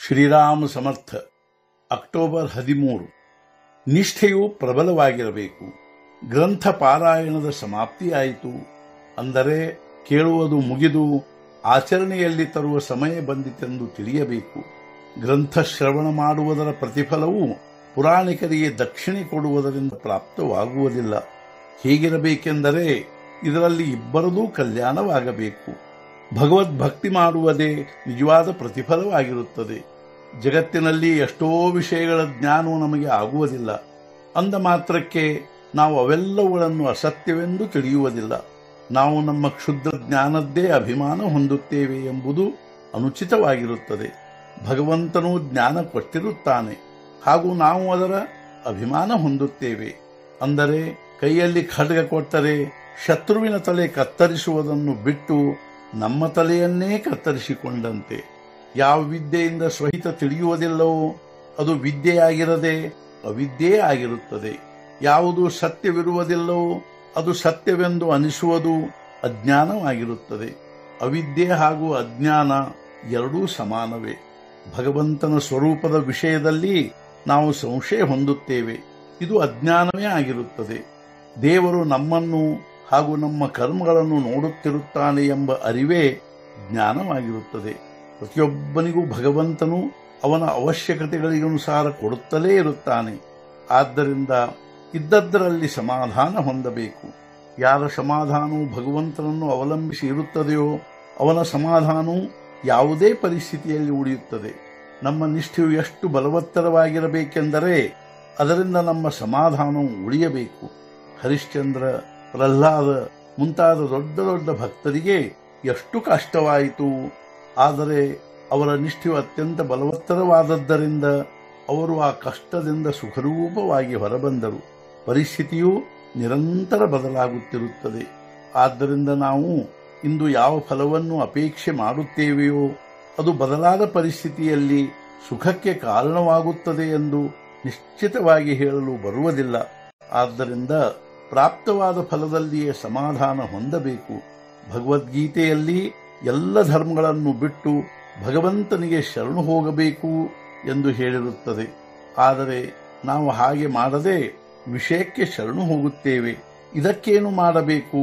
ಶ್ರೀರಾಮ ಸಮರ್ಥ. October 13. ನಿಷ್ಠೆಯು ಪ್ರಬಲವಾಗಿರಬೇಕು. ಗ್ರಂಥ ಪಾರಾಯಣದ ಸಮಾಪ್ತಿಯಾಯಿತು ಅಂದರೆ ಕೇಳುವುದು ಮುಗಿದು ಆಚರಣೆಯಲ್ಲಿ ತರುವ ಸಮಯ ಬಂದಿತೆಂದು ತಿಳಿಯಬೇಕು. ಗ್ರಂಥ ಶ್ರವಣ ಮಾಡುವುದರ ಪ್ರತಿಫಲವು ಪುರಾಣಿಕರಿಗೆ ದಕ್ಷಿಣೆ ಕೊಡುವುದರಿಂದ ಪ್ರಾಪ್ತವಾಗುವುದಿಲ್ಲ. ಹೀಗಿರಬೇಕೆಂದರೆ ಇದರಲ್ಲಿ ಇಬ್ಬರದೂ ಕಲ್ಯಾಣವಾಗಬೇಕು. ಭಗವದ್ಭಕ್ತಿ ಮಾಡುವುದೇ ನಿಜವಾದ ಪ್ರತಿಫಲವಾಗಿರುತ್ತದೆ. ಜಗತ್ತಿನಲ್ಲಿ ಎಷ್ಟೋ ವಿಷಯಗಳ ಜ್ಞಾನವು ನಮಗೆ ಆಗುವುದಿಲ್ಲ. ಅಂದ ಮಾತ್ರಕ್ಕೆ ನಾವು ಅವೆಲ್ಲವುಗಳನ್ನು ಅಸತ್ಯವೆಂದು ತಿಳಿಯುವುದಿಲ್ಲ. ನಾವು ನಮ್ಮ ಕ್ಷುದ್ರ ಜ್ಞಾನದ್ದೇ ಅಭಿಮಾನ ಹೊಂದುತ್ತೇವೆ ಎಂಬುದು ಅನುಚಿತವಾಗಿರುತ್ತದೆ. ಭಗವಂತನು ಜ್ಞಾನ ಕೊಟ್ಟಿರುತ್ತಾನೆ ಹಾಗೂ ನಾವು ಅದರ ಅಭಿಮಾನ ಹೊಂದುತ್ತೇವೆ. ಅಂದರೆ ಕೈಯಲ್ಲಿ ಖಡ್ಗ ಕೊಟ್ಟರೆ ಶತ್ರುವಿನ ತಲೆ ಕತ್ತರಿಸುವುದನ್ನು ಬಿಟ್ಟು ನಮ್ಮ ತಲೆಯನ್ನೇ ಕತ್ತರಿಸಿಕೊಂಡಂತೆ. ಯಾವ ವಿದ್ಯೆಯಿಂದ ಸ್ವಹಿತ ತಿಳಿಯುವುದಿಲ್ಲವೋ ಅದು ವಿದ್ಯೆಯಾಗಿರದೆ ಅವಿದ್ಯೆ ಆಗಿರುತ್ತದೆ. ಯಾವುದು ಸತ್ಯವಿರುವುದಿಲ್ಲವೋ ಅದು ಸತ್ಯವೆಂದು ಅನಿಸುವುದು ಅಜ್ಞಾನವಾಗಿರುತ್ತದೆ. ಅವಿದ್ಯೆ ಹಾಗೂ ಅಜ್ಞಾನ ಎರಡೂ ಸಮಾನವೇ. ಭಗವಂತನ ಸ್ವರೂಪದ ವಿಷಯದಲ್ಲಿ ನಾವು ಸಂಶಯ ಹೊಂದುತ್ತೇವೆ, ಇದು ಅಜ್ಞಾನವೇ ಆಗಿರುತ್ತದೆ. ದೇವರು ನಮ್ಮನ್ನು ಹಾಗೂ ನಮ್ಮ ಕರ್ಮಗಳನ್ನು ನೋಡುತ್ತಿರುತ್ತಾನೆ ಎಂಬ ಅರಿವೇ ಜ್ಞಾನವಾಗಿರುತ್ತದೆ. ಪ್ರತಿಯೊಬ್ಬನಿಗೂ ಭಗವಂತನು ಅವನ ಅವಶ್ಯಕತೆಗಳಿಗನುಸಾರ ಕೊಡುತ್ತಲೇ ಇರುತ್ತಾನೆ. ಆದ್ದರಿಂದ ಇದ್ದದ್ದರಲ್ಲಿ ಸಮಾಧಾನ ಹೊಂದಬೇಕು. ಯಾರ ಸಮಾಧಾನವು ಭಗವಂತನನ್ನು ಅವಲಂಬಿಸಿ ಇರುತ್ತದೆಯೋ ಅವನ ಸಮಾಧಾನವು ಯಾವುದೇ ಪರಿಸ್ಥಿತಿಯಲ್ಲಿ ಉಳಿಯುತ್ತದೆ. ನಮ್ಮ ನಿಷ್ಠೆಯು ಎಷ್ಟು ಬಲವತ್ತರವಾಗಿರಬೇಕೆಂದರೆ ಅದರಿಂದ ನಮ್ಮ ಸಮಾಧಾನವು ಉಳಿಯಬೇಕು. ಹರಿಶ್ಚಂದ್ರ, ಪ್ರಹ್ಲಾದ ಮುಂತಾದ ದೊಡ್ಡ ದೊಡ್ಡ ಭಕ್ತರಿಗೆ ಎಷ್ಟು ಕಷ್ಟವಾಯಿತು. ಆದರೆ ಅವರ ನಿಷ್ಠೆಯು ಅತ್ಯಂತ ಬಲವತ್ತರವಾದದ್ದರಿಂದ ಅವರು ಆ ಕಷ್ಟದಿಂದ ಸುಖರೂಪವಾಗಿ ಹೊರಬಂದರು. ಪರಿಸ್ಥಿತಿಯು ನಿರಂತರ ಬದಲಾಗುತ್ತಿರುತ್ತದೆ. ಆದ್ದರಿಂದ ನಾವು ಇಂದು ಯಾವ ಫಲವನ್ನು ಅಪೇಕ್ಷೆ ಮಾಡುತ್ತೇವೆಯೋ ಅದು ಬದಲಾದ ಪರಿಸ್ಥಿತಿಯಲ್ಲಿ ಸುಖಕ್ಕೆ ಕಾರಣವಾಗುತ್ತದೆ ಎಂದು ನಿಶ್ಚಿತವಾಗಿ ಹೇಳಲು ಬರುವುದಿಲ್ಲ. ಆದ್ದರಿಂದ ಪ್ರಾಪ್ತವಾದ ಫಲದಲ್ಲಿಯೇ ಸಮಾಧಾನ ಹೊಂದಬೇಕು. ಭಗವದ್ಗೀತೆಯಲ್ಲಿ ಎಲ್ಲ ಧರ್ಮಗಳನ್ನು ಬಿಟ್ಟು ಭಗವಂತನಿಗೆ ಶರಣು ಹೋಗಬೇಕು ಎಂದು ಹೇಳಿರುತ್ತದೆ. ಆದರೆ ನಾವು ಹಾಗೆ ಮಾಡದೆ ವಿಷಯಕ್ಕೆ ಶರಣು ಹೋಗುತ್ತೇವೆ. ಇದಕ್ಕೇನು ಮಾಡಬೇಕು?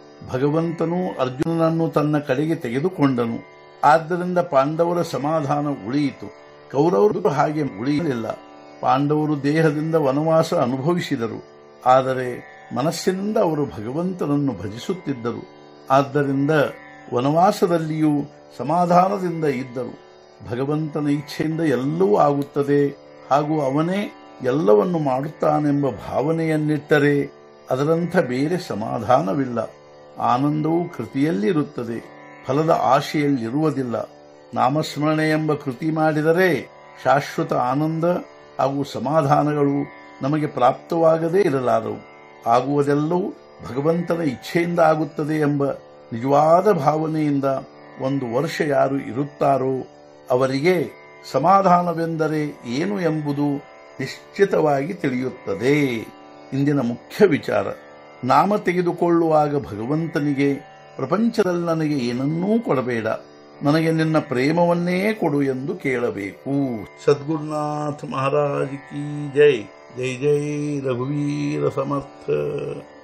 ಭಗವಂತನು ಅರ್ಜುನನನ್ನು ತನ್ನ ಕಡೆಗೆ ತೆಗೆದುಕೊಂಡನು. ಆದ್ದರಿಂದ ಪಾಂಡವರ ಸಮಾಧಾನ ಉಳಿಯಿತು. ಕೌರವರು ಹಾಗೆ ಉಳಿಯಲಿಲ್ಲ. ಪಾಂಡವರು ದೇಹದಿಂದ ವನವಾಸ ಅನುಭವಿಸಿದರು, ಆದರೆ ಮನಸ್ಸಿನಿಂದ ಅವರು ಭಗವಂತನನ್ನು ಭಜಿಸುತ್ತಿದ್ದರು. ಆದ್ದರಿಂದ ವನವಾಸದಲ್ಲಿಯೂ ಸಮಾಧಾನದಿಂದ ಇದ್ದರು. ಭಗವಂತನ ಇಚ್ಛೆಯಿಂದ ಎಲ್ಲವೂ ಆಗುತ್ತದೆ ಹಾಗೂ ಅವನೇ ಎಲ್ಲವನ್ನು ಮಾಡುತ್ತಾನೆಂಬ ಭಾವನೆಯನ್ನಿಟ್ಟರೆ ಅದರಂಥ ಬೇರೆ ಸಮಾಧಾನವಿಲ್ಲ. ಆನಂದವು ಕೃತಿಯಲ್ಲಿರುತ್ತದೆ, ಫಲದ ಆಶೆಯಲ್ಲಿರುವುದಿಲ್ಲ. ನಾಮಸ್ಮರಣೆ ಎಂಬ ಕೃತಿ ಮಾಡಿದರೆ ಶಾಶ್ವತ ಆನಂದ ಹಾಗೂ ಸಮಾಧಾನಗಳು ನಮಗೆ ಪ್ರಾಪ್ತವಾಗದೇ ಇರಲಾರವು. ಆಗುವುದೆಲ್ಲವೂ ಭಗವಂತನ ಇಚ್ಛೆಯಿಂದ ಆಗುತ್ತದೆ ಎಂಬ ನಿಜವಾದ ಭಾವನೆಯಿಂದ 1 ವರ್ಷ ಯಾರು ಇರುತ್ತಾರೋ ಅವರಿಗೆ ಸಮಾಧಾನವೆಂದರೆ ಏನು ಎಂಬುದು ನಿಶ್ಚಿತವಾಗಿ ತಿಳಿಯುತ್ತದೆ. ಇಂದಿನ ಮುಖ್ಯ ವಿಚಾರ: ನಾಮ ತೆಗೆದುಕೊಳ್ಳುವಾಗ ಭಗವಂತನಿಗೆ ಪ್ರಪಂಚದಲ್ಲಿ ನನಗೆ ಏನನ್ನೂ ಕೊಡಬೇಡ, ನನಗೆ ನಿನ್ನ ಪ್ರೇಮವನ್ನೇ ಕೊಡು ಎಂದು ಕೇಳಬೇಕು. ಸದ್ಗುರುನಾಥ ಮಹಾರಾಜ್ ಕಿ ಜೈ. ಜೈ ಜೈ ರಘುವೀರ ಸಮರ್ಥ.